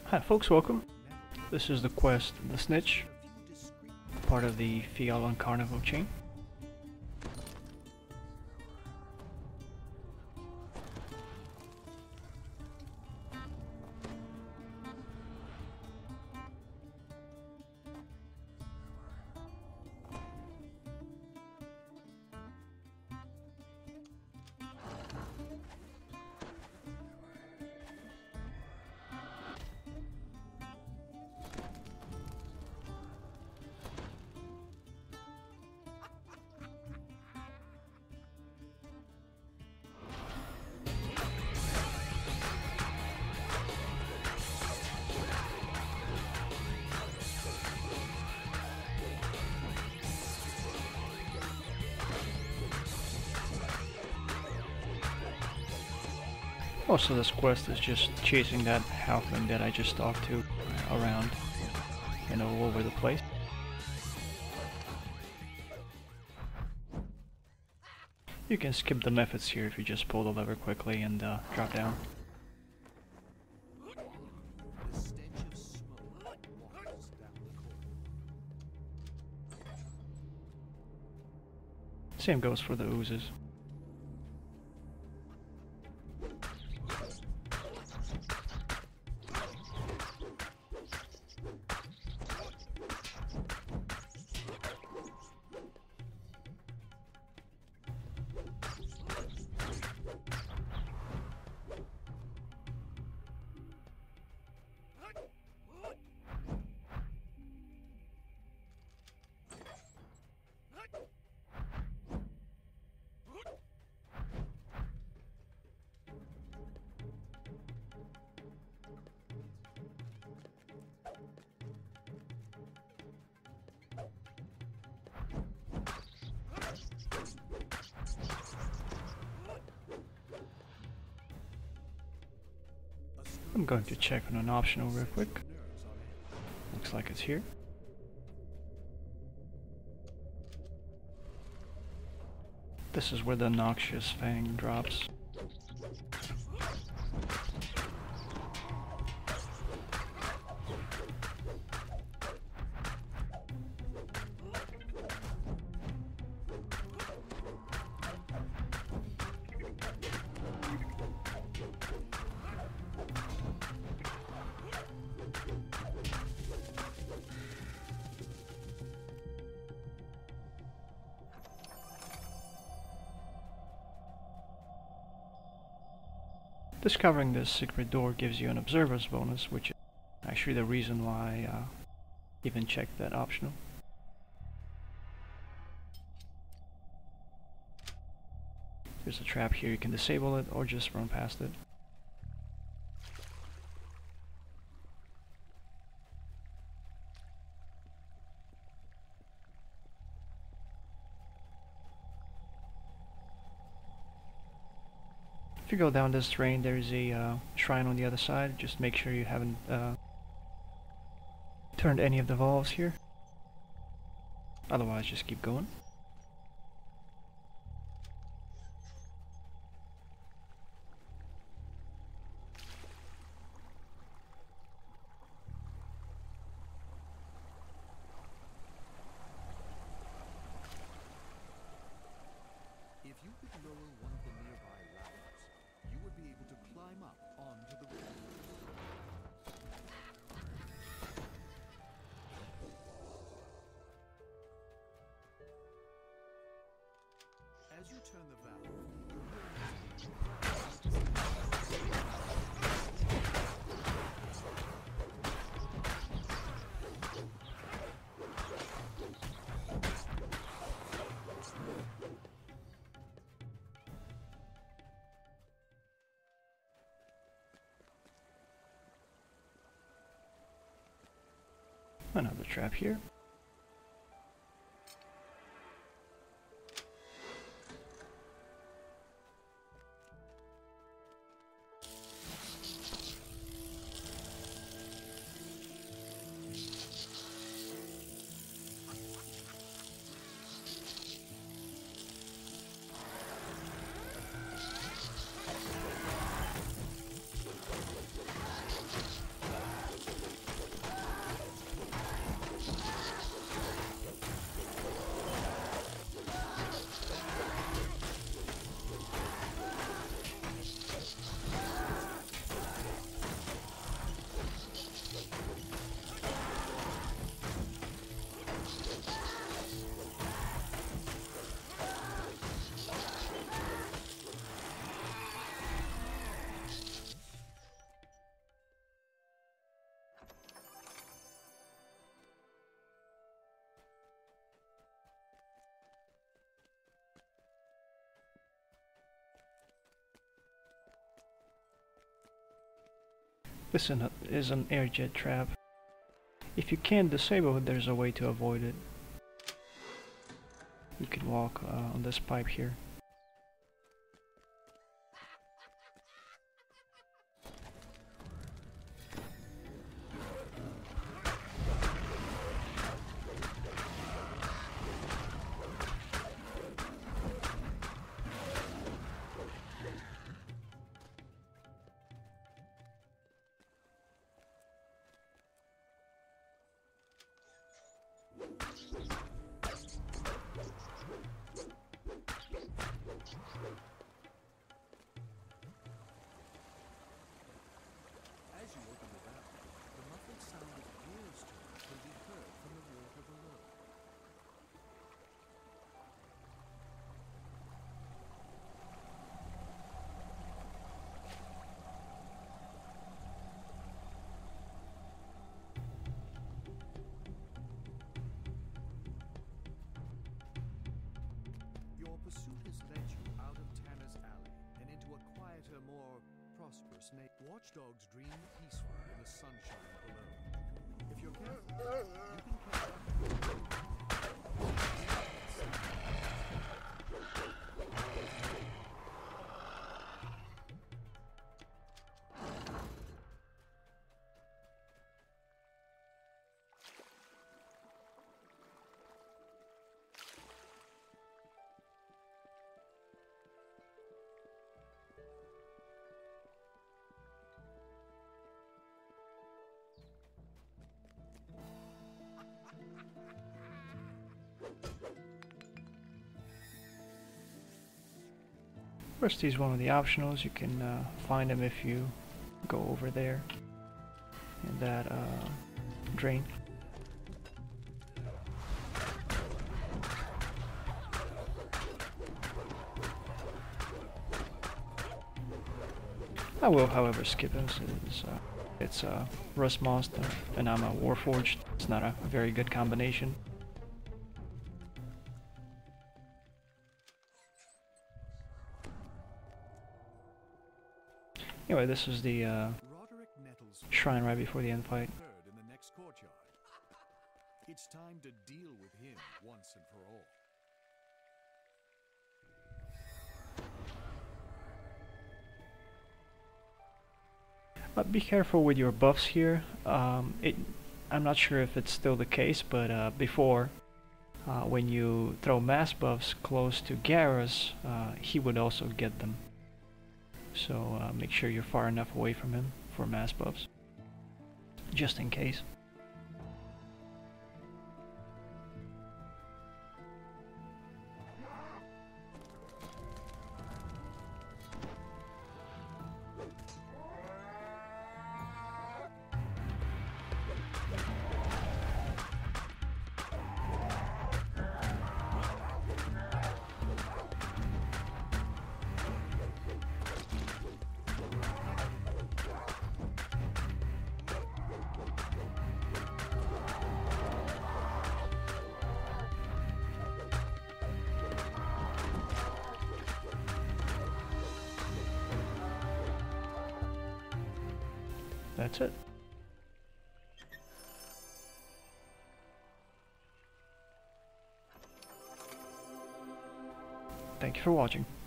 Hi folks, welcome. This is the quest The Snitch, part of the Fiala Carnival chain. Most of this quest is just chasing that halfling that I just talked to around, all over the place. You can skip the methods here if you just pull the lever quickly and drop down. Same goes for the oozes. I'm going to check on an optional real quick. Looks like it's here. This is where the noxious fang drops. Discovering this secret door gives you an observer's bonus, which is actually the reason why I even checked that optional. There's a trap here, you can disable it or just run past it. If you go down this drain, there's a shrine on the other side. Just make sure you haven't turned any of the valves here. Otherwise, just keep going. If you could lower one of the nearby ladders, you would be able to climb up onto the roof. As you turn the valve, Another trap here. This is an air jet trap. If you can't disable it, there's a way to avoid it. You can walk on this pipe here. As you open the valve, the muffled sound of gears turning can be heard from the water below. Your pursuit has led you out of Tanner's Alley and into a quieter, more prosperous watchdogs dream peacefully in the sunshine below. If you're careful, you can catch up. Rusty is one of the optionals. You can find them if you go over there in that drain. I will, however, skip him since it's a Rust Monster and I'm a Warforged. It's not a very good combination. Anyway, this is the shrine right before the end fight. In the next courtyard. It's time to deal with him once and for all. But be careful with your buffs here. I'm not sure if it's still the case, but before, when you throw mass buffs close to Garrus, he would also get them. So make sure you're far enough away from him for mass buffs, just in case. That's it. Thank you for watching.